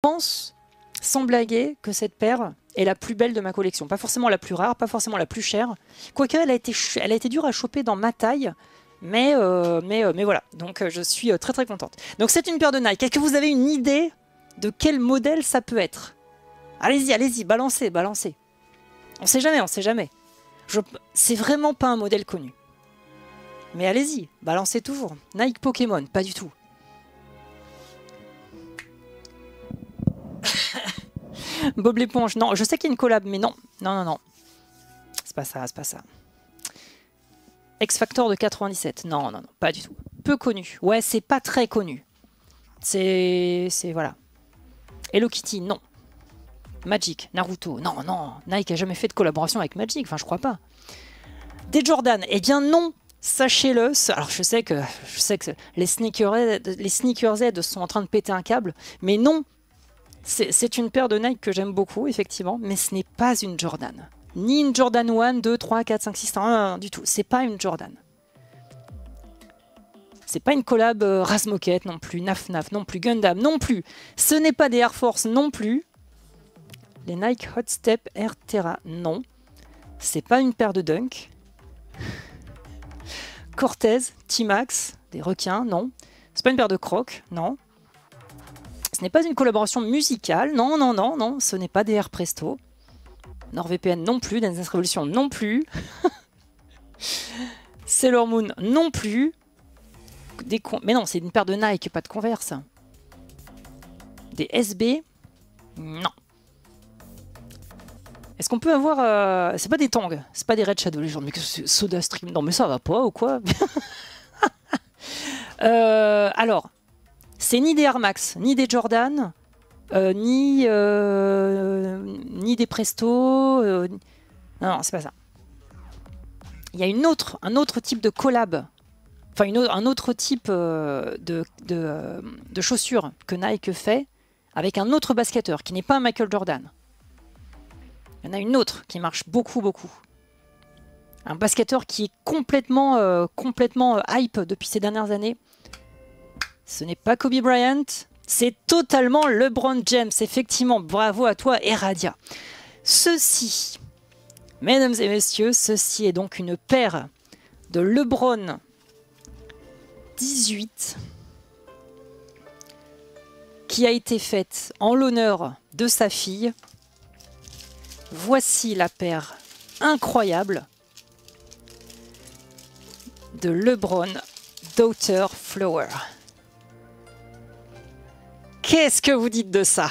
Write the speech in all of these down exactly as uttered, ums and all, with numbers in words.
pense, sans blaguer, que cette paire est la plus belle de ma collection. Pas forcément la plus rare, pas forcément la plus chère. Quoique, elle a été, elle a été dure à choper dans ma taille. Mais, euh, mais, euh, mais voilà, donc euh, je suis euh, très très contente. Donc c'est une paire de Nike. Est-ce que vous avez une idée de quel modèle ça peut être? Allez-y, allez-y, balancez, balancez. On sait jamais, on sait jamais. Je... C'est vraiment pas un modèle connu. Mais allez-y, balancez toujours. Nike Pokémon, pas du tout. Bob l'éponge, non, je sais qu'il y a une collab, mais non, non, non, non. C'est pas ça, c'est pas ça. X Factor de quatre-vingt-dix-sept, non, non, non, pas du tout. Peu connu, ouais, c'est pas très connu. C'est... c'est... voilà. Hello Kitty, non. Magic, Naruto, non, non. Nike a jamais fait de collaboration avec Magic, enfin, je crois pas. Des Jordan, eh bien non, sachez-le. Alors, je sais que, je sais que les sneakerheads, les sneakerheads sont en train de péter un câble, mais non. C'est une paire de Nike que j'aime beaucoup, effectivement, mais ce n'est pas une Jordan. Ni une Jordan un, deux, trois, quatre, cinq, six, un, du tout. C'est pas une Jordan. C'est pas une collab euh, Razmoket non plus, Naf Naf non plus, Gundam non plus. Ce n'est pas des Air Force non plus. Les Nike Hot Step Air Terra, non. C'est pas une paire de Dunk. Cortez, T-Max, des requins, non. C'est pas une paire de Crocs, non. Ce n'est pas une collaboration musicale, non, non, non, non. Ce n'est pas des Air Presto. NordVPN non plus, Dance Revolution non plus. Sailor Moon non plus. Des con... Mais non, c'est une paire de Nike, pas de Converse. Des S B, non. Est-ce qu'on peut avoir... Euh... C'est pas des Tongs, c'est pas des Red Shadow, les gens. Mais que c'est Soda Stream, non mais ça va pas ou quoi? euh, Alors, c'est ni des Air Max, ni des Jordan, euh, ni, euh, ni des Presto. Euh... Non, non, c'est pas ça. Il y a une autre, un autre type de collab, enfin une autre, un autre type euh, de, de, euh, de chaussures que Nike fait avec un autre basketteur qui n'est pas un Michael Jordan. Il y en a une autre qui marche beaucoup, beaucoup. Un basketteur qui est complètement, euh, complètement hype depuis ces dernières années. Ce n'est pas Kobe Bryant, c'est totalement LeBron James. Effectivement, bravo à toi, Eradia. Ceci, mesdames et messieurs, ceci est donc une paire de LeBron dix-huit qui a été faite en l'honneur de sa fille. Voici la paire incroyable de LeBron Daughter Flower. Qu'est-ce que vous dites de ça?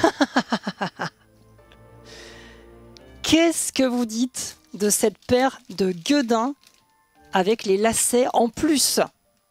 Qu'est-ce que vous dites de cette paire de gueudins avec les lacets en plus?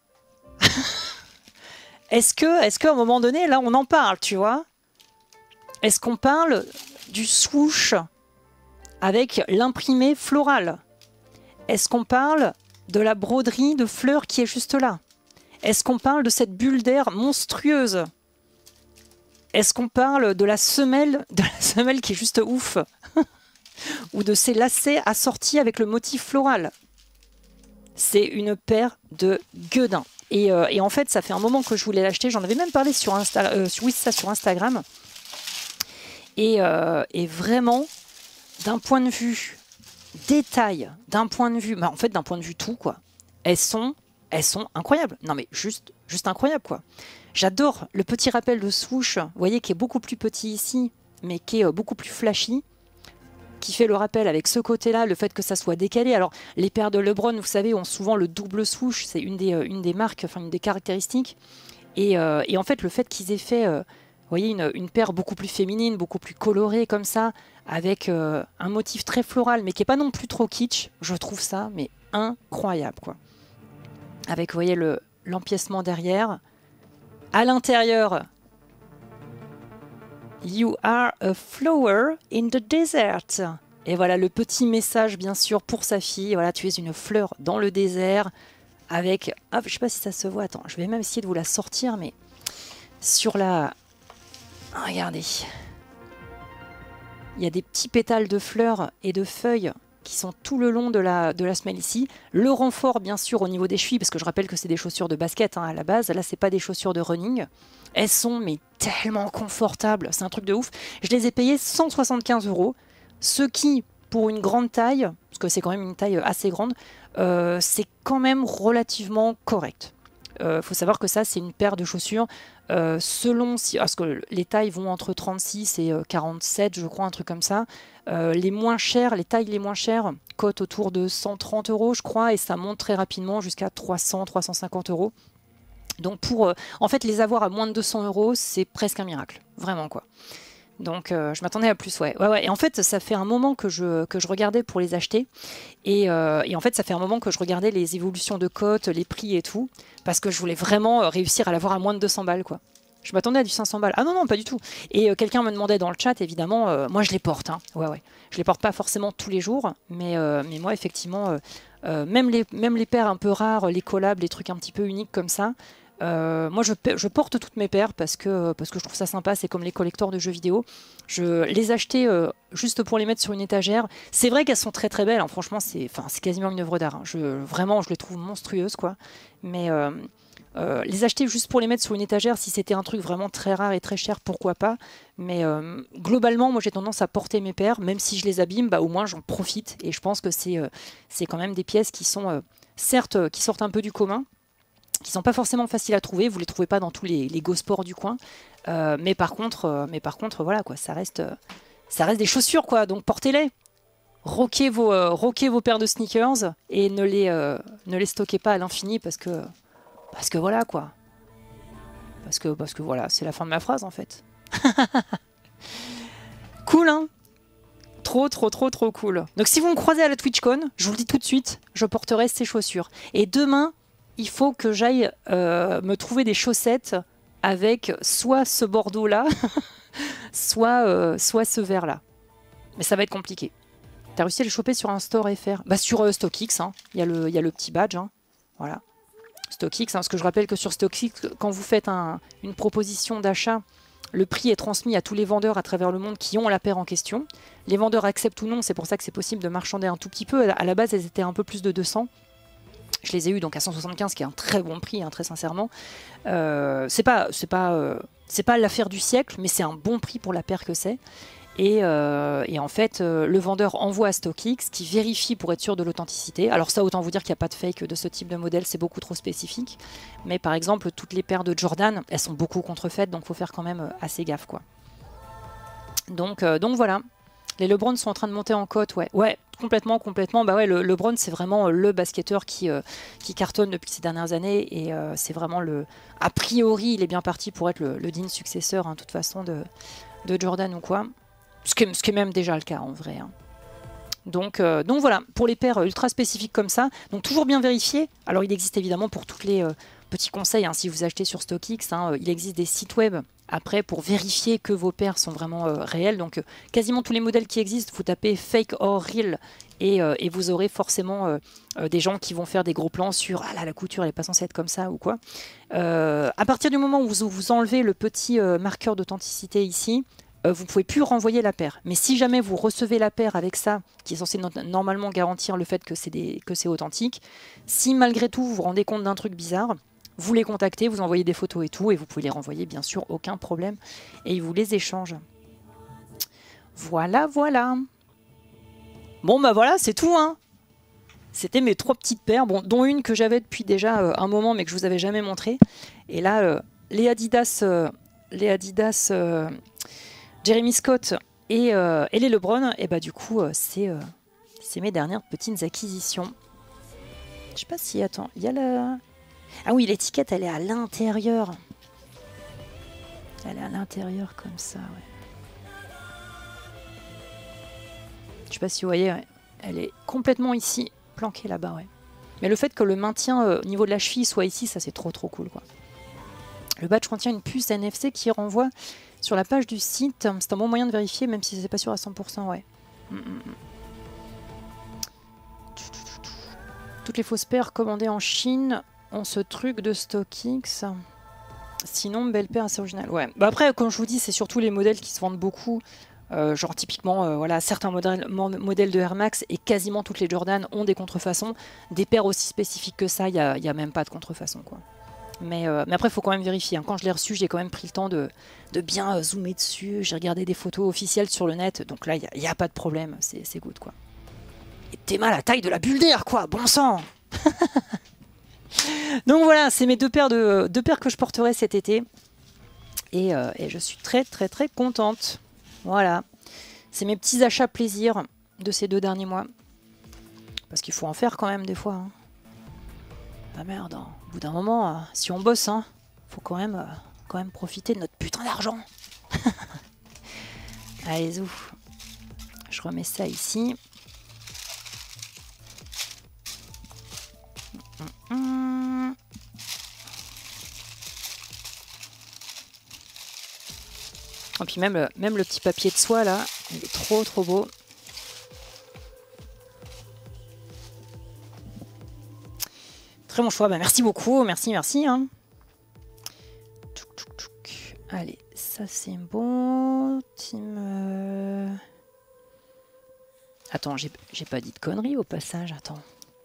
Est-ce que, est-ce qu'à un moment donné, là, on en parle, tu vois? Est-ce qu'on parle du swoosh avec l'imprimé floral? Est-ce qu'on parle de la broderie de fleurs qui est juste là? Est-ce qu'on parle de cette bulle d'air monstrueuse? Est-ce qu'on parle de la semelle, de la semelle qui est juste ouf? Ou de ces lacets assortis avec le motif floral? C'est une paire de gueudins. Et, euh, et en fait, ça fait un moment que je voulais l'acheter. J'en avais même parlé sur, Insta, euh, oui, ça, sur Instagram. Et, euh, et vraiment, d'un point de vue détail, d'un point de vue, bah en fait, d'un point de vue tout, quoi. Elles sont, elles sont incroyables. Non, mais juste, juste incroyables, quoi. J'adore le petit rappel de swoosh, vous voyez, qui est beaucoup plus petit ici, mais qui est euh, beaucoup plus flashy, qui fait le rappel avec ce côté-là, le fait que ça soit décalé. Alors, les paires de LeBron, vous savez, ont souvent le double swoosh, c'est une des, euh, une des marques, enfin une des caractéristiques. Et, euh, et en fait, le fait qu'ils aient fait, euh, vous voyez, une, une paire beaucoup plus féminine, beaucoup plus colorée comme ça, avec euh, un motif très floral, mais qui n'est pas non plus trop kitsch, je trouve ça, mais incroyable, quoi. Avec, vous voyez, le, l'empiècement derrière. À l'intérieur, You are a flower in the desert. Et voilà le petit message, bien sûr, pour sa fille. Voilà, tu es une fleur dans le désert. Avec, hop, je sais pas si ça se voit. Attends, je vais même essayer de vous la sortir, mais sur la... Regardez. Il y a des petits pétales de fleurs et de feuilles qui sont tout le long de la, de la semelle ici. Le renfort, bien sûr, au niveau des chevilles, parce que je rappelle que c'est des chaussures de basket hein, à la base. Là, c'est pas des chaussures de running. Elles sont mais tellement confortables, c'est un truc de ouf. Je les ai payées cent soixante-quinze euros, ce qui, pour une grande taille, parce que c'est quand même une taille assez grande, euh, c'est quand même relativement correct. Il euh, faut savoir que ça, c'est une paire de chaussures euh, selon si. Parce que les tailles vont entre trente-six et quarante-sept, je crois, un truc comme ça. Euh, les moins chères, les tailles les moins chères cotent autour de cent trente euros, je crois, et ça monte très rapidement jusqu'à trois cents, trois cent cinquante euros. Donc, pour euh, en fait, les avoir à moins de deux cents euros, c'est presque un miracle. Vraiment, quoi. Donc euh, je m'attendais à plus, ouais. ouais, ouais. Et en fait, ça fait un moment que je, que je regardais pour les acheter. Et, euh, et en fait, ça fait un moment que je regardais les évolutions de cotes, les prix et tout. Parce que je voulais vraiment réussir à l'avoir à moins de deux cents balles, quoi. Je m'attendais à du cinq cents balles. Ah non, non, pas du tout. Et euh, quelqu'un me demandait dans le chat, évidemment, euh, moi je les porte. Hein. Ouais, ouais. Je les porte pas forcément tous les jours. Mais, euh, mais moi, effectivement, euh, euh, même, les, même les paires un peu rares, les collabs, les trucs un petit peu uniques comme ça, Euh, moi je, je porte toutes mes paires parce que, parce que je trouve ça sympa, c'est comme les collecteurs de jeux vidéo. Je les achetais euh, juste pour les mettre sur une étagère. C'est vrai qu'elles sont très très belles, hein. Franchement c'est quasiment une œuvre d'art. Hein. Je, vraiment je les trouve monstrueuses quoi. Mais euh, euh, les acheter juste pour les mettre sur une étagère, si c'était un truc vraiment très rare et très cher, pourquoi pas. Mais euh, globalement moi j'ai tendance à porter mes paires, même si je les abîme, bah, au moins j'en profite. Et je pense que c'est euh, c'est quand même des pièces qui sont euh, certes euh, qui sortent un peu du commun, qui sont pas forcément faciles à trouver, vous les trouvez pas dans tous les, les go sports du coin, euh, mais par contre, euh, mais par contre, voilà quoi, ça reste, euh, ça reste des chaussures quoi, donc portez-les, roquez vos, euh, roquez vos paires de sneakers et ne les, euh, ne les stockez pas à l'infini parce que, parce que voilà quoi, parce que, parce que voilà, c'est la fin de ma phrase en fait. Cool hein. Trop, trop, trop, trop cool. Donc si vous me croisez à la TwitchCon, je vous le dis tout de suite, je porterai ces chaussures. Et demain, il faut que j'aille euh, me trouver des chaussettes avec soit ce bordeaux-là, soit, euh, soit ce vert-là. Mais ça va être compliqué. T'as réussi à les choper sur un store F R? Bah sur euh, StockX, hein. Il y a le, il y a le petit badge. Hein. Voilà. StockX, hein, parce que je rappelle que sur StockX, quand vous faites un, une proposition d'achat, le prix est transmis à tous les vendeurs à travers le monde qui ont la paire en question. Les vendeurs acceptent ou non, c'est pour ça que c'est possible de marchander un tout petit peu. À la base, elles étaient un peu plus de deux cents. Je les ai eu donc à cent soixante-quinze, qui est un très bon prix, hein, très sincèrement. Euh, c'est pas, c'est pas, euh, c'est pas l'affaire du siècle, mais c'est un bon prix pour la paire que c'est. Et, euh, et en fait, euh, le vendeur envoie à StockX, qui vérifie pour être sûr de l'authenticité. Alors ça, autant vous dire qu'il n'y a pas de fake de ce type de modèle, c'est beaucoup trop spécifique. Mais par exemple, toutes les paires de Jordan, elles sont beaucoup contrefaites, donc il faut faire quand même assez gaffe, quoi. Donc, euh, donc voilà. Les LeBron sont en train de monter en cote, ouais. Ouais, complètement, complètement. Bah ouais, le LeBron, c'est vraiment le basketteur qui, euh, qui cartonne depuis ces dernières années. Et euh, c'est vraiment le... A priori, il est bien parti pour être le, le digne successeur, hein, de toute façon, de, de Jordan ou quoi. Ce qui, est, ce qui est même déjà le cas, en vrai. Hein. Donc, euh, donc voilà, pour les paires ultra spécifiques comme ça. Donc toujours bien vérifié. Alors, il existe évidemment pour tous les euh, petits conseils, hein, si vous achetez sur StockX, hein, il existe des sites web après pour vérifier que vos paires sont vraiment euh, réelles. Donc euh, quasiment tous les modèles qui existent, vous tapez fake or real et, euh, et vous aurez forcément euh, euh, des gens qui vont faire des gros plans sur ah là la couture elle n'est pas censée être comme ça ou quoi. Euh, à partir du moment où vous, vous enlevez le petit euh, marqueur d'authenticité ici, euh, vous ne pouvez plus renvoyer la paire. Mais si jamais vous recevez la paire avec ça, qui est censé no normalement garantir le fait que c'est authentique, si malgré tout vous vous rendez compte d'un truc bizarre, vous les contactez, vous envoyez des photos et tout, et vous pouvez les renvoyer, bien sûr, aucun problème. Et ils vous les échangent. Voilà, voilà. Bon, bah voilà, c'est tout, hein. C'était mes trois petites paires, bon, dont une que j'avais depuis déjà euh, un moment, mais que je vous avais jamais montré. Et là, euh, les Adidas, euh, les Adidas euh, Jeremy Scott et, euh, et les LeBron, et bah du coup, euh, c'est euh, mes dernières petites acquisitions. Je sais pas si, attends, il y a la... Ah oui, l'étiquette, elle est à l'intérieur. Elle est à l'intérieur comme ça, ouais. Je sais pas si vous voyez, ouais. Elle est complètement ici, planquée là-bas, ouais. Mais le fait que le maintien euh, au niveau de la cheville soit ici, ça c'est trop trop cool, quoi. Le badge contient une puce N F C qui renvoie sur la page du site. C'est un bon moyen de vérifier, même si c'est pas sûr à cent pour cent, ouais. Mm -mm. Toutes les fausses paires commandées en Chine ont ce truc de StockX. Sinon, belle paire assez originale. Ouais. Bah après, comme je vous dis, c'est surtout les modèles qui se vendent beaucoup Euh, genre typiquement, euh, voilà, certains modèles, modèles de Air Max et quasiment toutes les Jordan ont des contrefaçons. Des paires aussi spécifiques que ça, il n'y a, y a même pas de contrefaçon, quoi. Mais, euh, mais après, il faut quand même vérifier. Hein. Quand je l'ai reçu, j'ai quand même pris le temps de, de bien euh, zoomer dessus. J'ai regardé des photos officielles sur le net. Donc là, il n'y a, a pas de problème. C'est good, quoi. Et t'es mal à la taille de la bulle d'air, quoi. Bon sang. Donc voilà, c'est mes deux paires, de, deux paires que je porterai cet été. Et, euh, et je suis très, très, très contente. Voilà. C'est mes petits achats plaisir de ces deux derniers mois. Parce qu'il faut en faire quand même des fois. Hein. Ah merde, hein. Au bout d'un moment, euh, si on bosse, hein, faut quand même, euh, quand même profiter de notre putain d'argent. Allez, zou. Je remets ça ici. Hum, hum. Et puis même, même le petit papier de soie là, il est trop trop beau. Très bon choix, bah, merci beaucoup, merci, merci. Hein. Allez, ça c'est bon. Team... Euh... Attends, j'ai pas dit de conneries au passage, attends.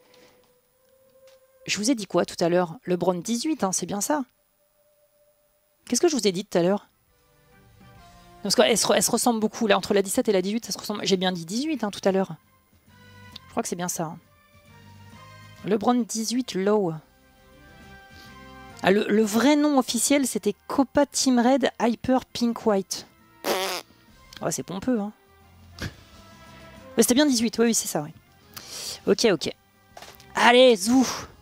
Je vous ai dit quoi tout à l'heure? Le LeBron dix-huit, hein, c'est bien ça? Qu'est-ce que je vous ai dit tout à l'heure? Parce qu'elle se, elle se ressemble beaucoup, là, entre la dix-sept et la dix-huit, ça se ressemble... J'ai bien dit dix-huit, hein, tout à l'heure. Je crois que c'est bien ça. Hein. LeBron dix-huit Low. Ah, le, le vrai nom officiel, c'était Copa Team Red Hyper Pink White. Oh, c'est pompeux, hein. C'était bien dix-huit, oui, oui, c'est ça, oui. Ok, ok. Allez, zou.